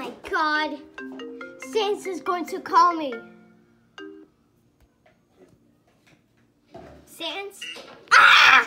my God. Sans is going to call me. Sans?